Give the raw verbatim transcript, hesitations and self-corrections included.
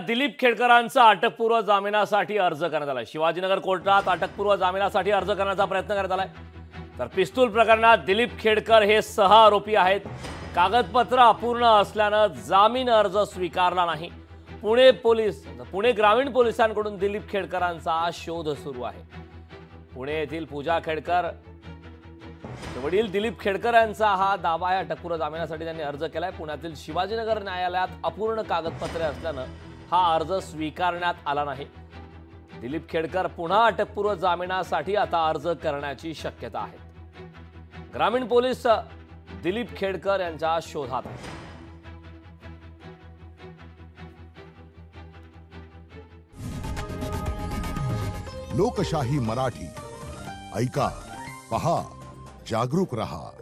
दिलीप खेडकरांचा अटकपूर्व जामिनासाठी अर्ज करण्यात आला। शिवाजीनगर कोर्टात अटकपूर्व जामिनासाठी अर्ज करण्याचा प्रयत्न करण्यात आलाय। तर पिस्तूल प्रकरणात दिलीप खेडकर हे सह आरोपी आहेत। कागदपत्र अपूर्ण असल्याने जामीन अर्ज स्वीकारला नाही। पुणे पोलीस पुणे ग्रामीण पोलिसांकडून दिलीप खेडकरांचा शोध सुरू आहे। पुणे येथील पूजा खेडकर वडील दिलीप खेडकर यांचा हा दावा आहे। अटकपूर्व जामिनासाठी त्यांनी अर्ज केलाय। पुण्यातील शिवाजीनगर न्यायालयात अपूर्ण कागदपत्रे असल्याने हा अर्ज स्वीकारण्यात आला नाही। दिलीप खेडकर पुन्हा अटकपूर्व जामिनासाठी आता अर्ज करण्याची शक्यता आहे। ग्रामीण पोलीस दिलीप खेडकर यांच्या शोधात आहेत। लोकशाही मराठी ऐका, पहा, जागरूक रहा।